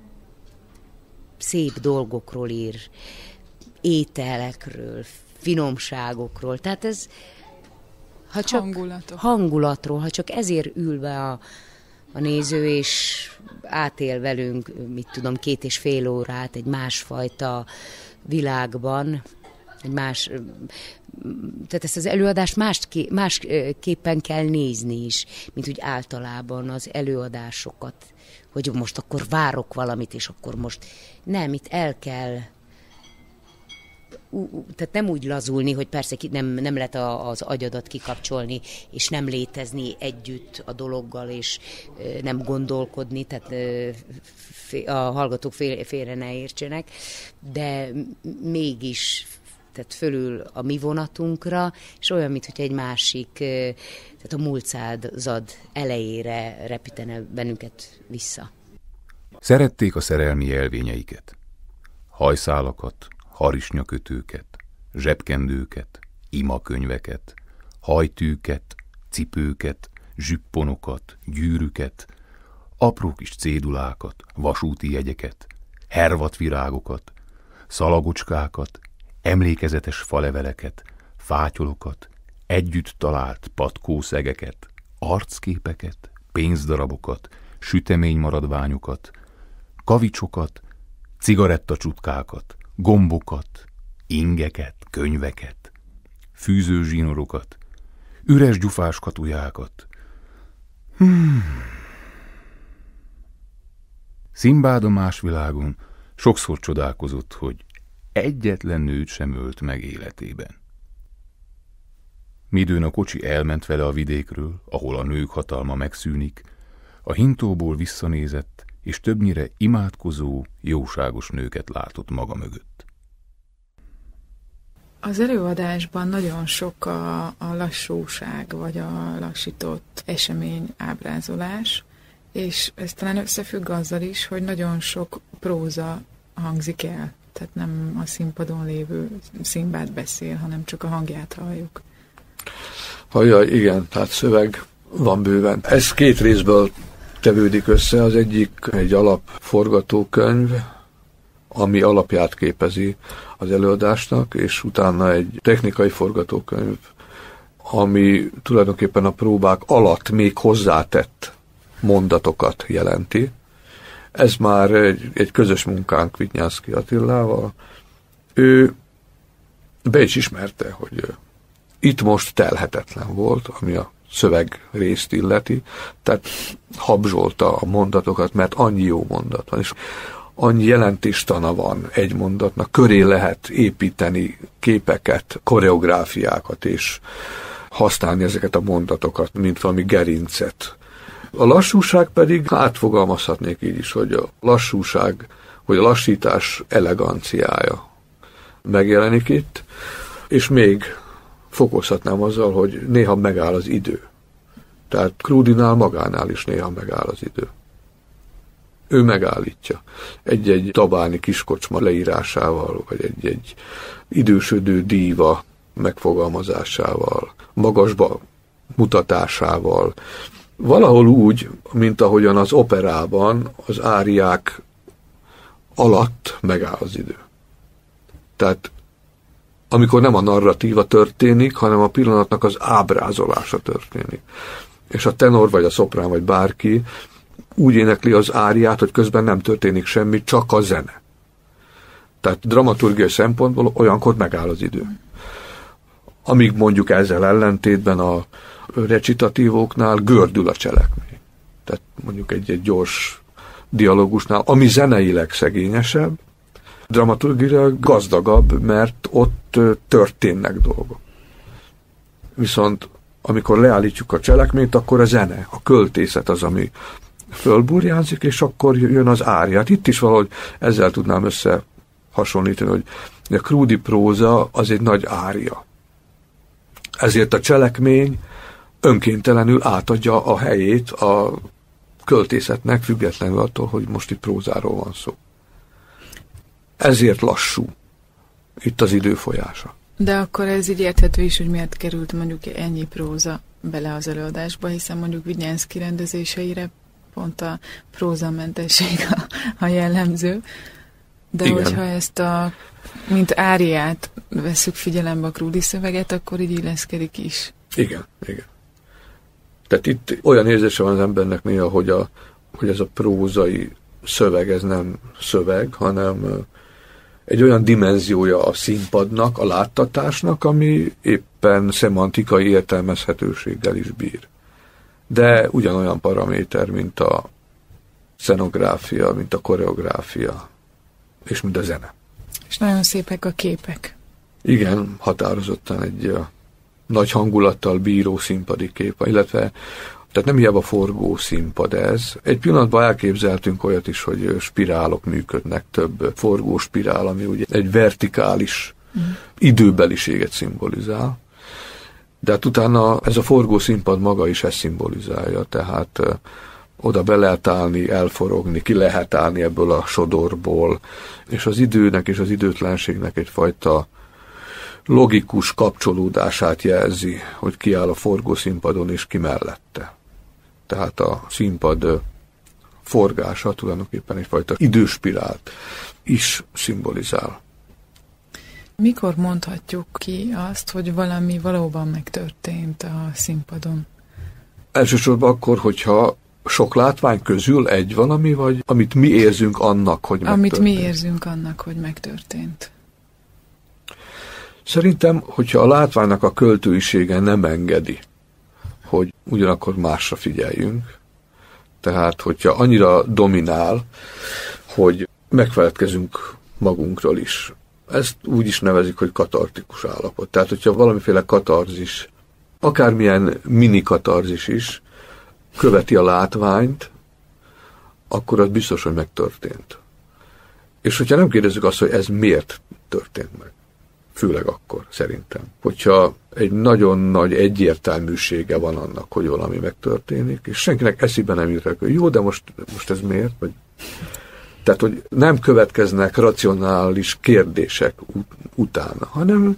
szép dolgokról ír, ételekről, finomságokról. Tehát ez, ha csak hangulatról, ha csak ezért ül be a néző, és átél velünk, 2,5 órát egy másfajta világban, Tehát ezt az előadást másképpen kell nézni is, mint úgy általában az előadásokat, hogy most akkor várok valamit, és akkor most nem, itt el kell, tehát nem úgy lazulni, hogy persze nem lehet az agyadat kikapcsolni, és nem létezni együtt a dologgal, és nem gondolkodni, tehát a hallgatók félre ne értsenek, de mégis tehát fölül a mi vonatunkra, és olyan, mintha egy másik, tehát a múlt század elejére repítene bennünket vissza. Szerették a szerelmi jelvényeiket, hajszálakat, harisnyakötőket, zsebkendőket, imakönyveket, hajtűket, cipőket, zsipponokat, gyűrűket, apró kis cédulákat, vasúti jegyeket, hervatvirágokat, szalagocskákat, emlékezetes faleveleket, fátyolokat, együtt talált patkószegeket, arcképeket, pénzdarabokat, süteménymaradványokat, kavicsokat, cigarettacsutkákat, gombokat, ingeket, könyveket, fűzőzsínorokat, üres gyufás katujákat. Szimbád a más világon sokszor csodálkozott, hogy egyetlen nőt sem ölt meg életében. Midőn a kocsi elment vele a vidékről, ahol a nők hatalma megszűnik, a hintóból visszanézett, és többnyire imádkozó, jóságos nőket látott maga mögött. Az előadásban nagyon sok a lassúság, vagy a lassított esemény ábrázolás, és ez talán összefügg azzal is, hogy nagyon sok próza hangzik el. Tehát nem a színpadon lévő Szimbád beszél, hanem csak a hangját halljuk. Hallja, igen, tehát szöveg van bőven. Ez két részből tevődik össze. Az egyik egy alapforgatókönyv, ami alapját képezi az előadásnak, és utána egy technikai forgatókönyv, ami tulajdonképpen a próbák alatt még hozzátett mondatokat jelenti. Ez már egy közös munkánk Vinyánszky Attilával. Ő be is ismerte, hogy itt most telhetetlen volt, ami a szöveg részt illeti, tehát habzsolta a mondatokat, mert annyi jó mondat van, és annyi jelentéstana van egy mondatnak, köré lehet építeni képeket, koreográfiákat, és használni ezeket a mondatokat, mint valami gerincet. A lassúság pedig átfogalmazhatnék így is, hogy a lassúság, vagy a lassítás eleganciája megjelenik itt, és még fokozhatnám azzal, hogy néha megáll az idő. Tehát Krudinál magánál is néha megáll az idő. Ő megállítja. Egy-egy tabáni kiskocsma leírásával, vagy egy idősödő díva megfogalmazásával, magasba mutatásával. Valahol úgy, mint ahogyan az operában az áriák alatt megáll az idő. Tehát amikor nem a narratíva történik, hanem a pillanatnak az ábrázolása történik. És a tenor, vagy a szoprán, vagy bárki úgy énekli az áriát, hogy közben nem történik semmi, csak a zene. Tehát dramaturgiai szempontból olyankor megáll az idő. Amíg mondjuk ezzel ellentétben a recitatívóknál gördül a cselekmény. Tehát mondjuk egy gyors dialógusnál, ami zeneileg szegényesebb, dramaturgiailag gazdagabb, mert ott történnek dolgok. Viszont amikor leállítjuk a cselekményt, akkor a zene, a költészet az, ami fölburjánzik, és akkor jön az áriát. Itt is valahogy ezzel tudnám összehasonlítani, hogy a krúdi próza az egy nagy ária. Ezért a cselekmény önkéntelenül átadja a helyét a költészetnek, függetlenül attól, hogy most itt prózáról van szó. Ezért lassú itt az idő folyása. De akkor ez így érthető is, hogy miért került mondjuk ennyi próza bele az előadásba, hiszen mondjuk Vinyánszky rendezéseire pont a prózamentesség a jellemző. De igen. Hogyha ezt mint áriát vesszük figyelembe a krúdi szöveget, akkor így illeszkedik is. Igen. Tehát itt olyan érzése van az embernek néha, hogy ez a prózai szöveg, ez nem szöveg, hanem egy olyan dimenziója a színpadnak, a láttatásnak, ami éppen szemantikai értelmezhetőséggel is bír. De ugyanolyan paraméter, mint a szenográfia, mint a koreográfia, és mint a zene. És nagyon szépek a képek. Igen, határozottan egy nagy hangulattal bíró színpadi kép, illetve tehát nem hiába forgó színpad ez. Egy pillanatban elképzeltünk olyat is, hogy spirálok működnek, több forgó spirál, ami ugye egy vertikális időbeliséget szimbolizál. De hát utána ez a forgó színpad maga is ezt szimbolizálja, tehát oda be lehet állni, elforogni, ki lehet állni ebből a sodorból, és az időnek és az időtlenségnek egyfajta logikus kapcsolódását jelzi, hogy ki áll a forgószínpadon és ki mellette. Tehát a színpad forgása tulajdonképpen egyfajta időspirált is szimbolizál. Mikor mondhatjuk ki azt, hogy valami valóban megtörtént a színpadon? Elsősorban akkor, hogyha sok látvány közül egy van, ami, vagy amit mi érzünk annak, hogy megtörtént. Amit mi érzünk annak, hogy megtörtént. Szerintem, hogyha a látványnak a költőisége nem engedi, hogy ugyanakkor másra figyeljünk, tehát hogyha annyira dominál, hogy megfeledkezünk magunkról is. Ezt úgy is nevezik, hogy katartikus állapot. Tehát, hogyha valamiféle katarzis, akármilyen mini katarzis is követi a látványt, akkor az biztos, hogy megtörtént. És hogyha nem kérdezzük azt, hogy ez miért történt meg, főleg akkor, szerintem. Hogyha egy nagyon nagy egyértelműsége van annak, hogy valami megtörténik, és senkinek eszébe nem jut, hogy jó, de most ez miért? Vagy... Tehát, hogy nem következnek racionális kérdések utána, hanem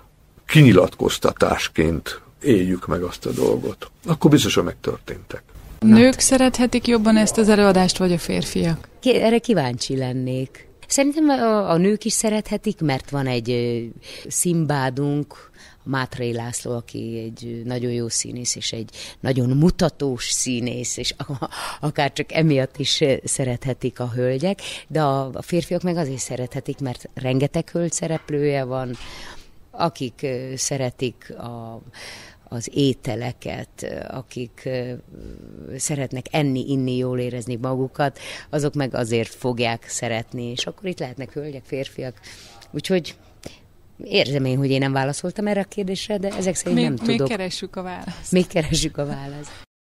kinyilatkoztatásként éljük meg azt a dolgot. Akkor biztos, hogy megtörténtek. Nők szerethetik jobban ezt az előadást, vagy a férfiak? Erre kíváncsi lennék. Szerintem a nők is szerethetik, mert van egy Szimbádunk, Mátrai László, aki egy nagyon jó színész, és egy nagyon mutatós színész, és akár csak emiatt is szerethetik a hölgyek, de a férfiak meg azért szerethetik, mert rengeteg hölgy szereplője van, akik szeretik az ételeket, akik szeretnek enni, inni, jól érezni magukat, azok meg azért fogják szeretni, és akkor itt lehetnek hölgyek, férfiak. Úgyhogy érzem én, hogy én nem válaszoltam erre a kérdésre, de ezek szerint nem tudok. Még keressük a választ. Még keressük a választ.